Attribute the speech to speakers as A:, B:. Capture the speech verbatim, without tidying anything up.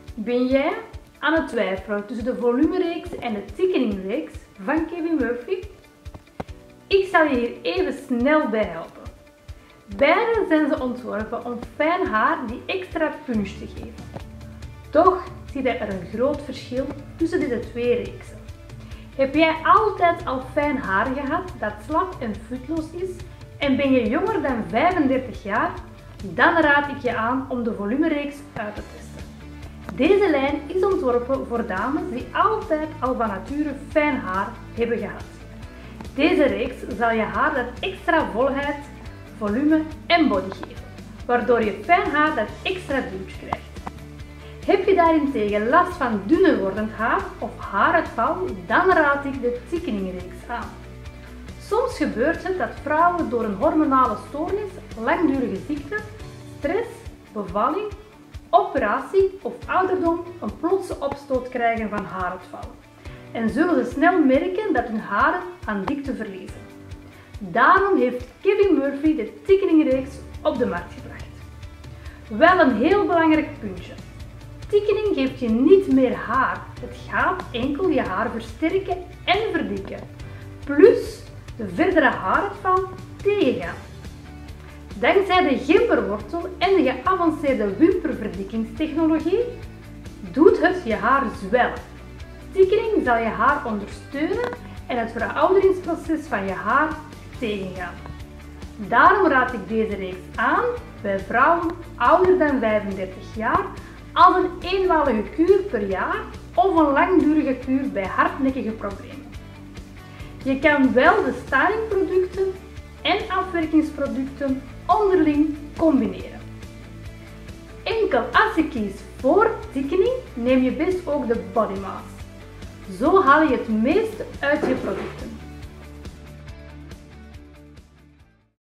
A: Ben jij aan het twijfelen tussen de volumereeks en de thickeningreeks van Kevin Murphy? Ik zal je hier even snel bij helpen. Beide zijn ze ontworpen om fijn haar die extra punch te geven. Toch zie je er een groot verschil tussen deze twee reeksen. Heb jij altijd al fijn haar gehad dat slap en futloos is en ben je jonger dan vijfendertig jaar? Dan raad ik je aan om de volumereeks uit te testen. Deze lijn is ontworpen voor dames die altijd al van nature fijn haar hebben gehad. Deze reeks zal je haar dat extra volheid, volume en body geven, waardoor je fijn haar dat extra punch krijgt. Heb je daarentegen last van dunner wordend haar of haaruitval, dan raad ik de thickeningreeks aan. Soms gebeurt het dat vrouwen door een hormonale stoornis, langdurige ziekte, stress, bevalling, operatie of ouderdom een plotse opstoot krijgen van haaruitval en zullen ze snel merken dat hun haren aan dikte verliezen. Daarom heeft Kevin Murphy de thickeningreeks op de markt gebracht. Wel een heel belangrijk puntje. Thickening geeft je niet meer haar. Het gaat enkel je haar versterken en verdikken. Plus de verdere haaruitval tegengaan. Dankzij de gemberwortel en de geavanceerde wimperverdikkingstechnologie doet het je haar zwellen. Thickening zal je haar ondersteunen en het verouderingsproces van je haar tegengaan. Daarom raad ik deze reeks aan bij vrouwen ouder dan vijfendertig jaar als een eenmalige kuur per jaar of een langdurige kuur bij hardnekkige problemen. Je kan wel de stylingproducten en afwerkingsproducten onderling combineren. Enkel als je kiest voor thickening neem je best ook de body mass. Zo haal je het meeste uit je producten.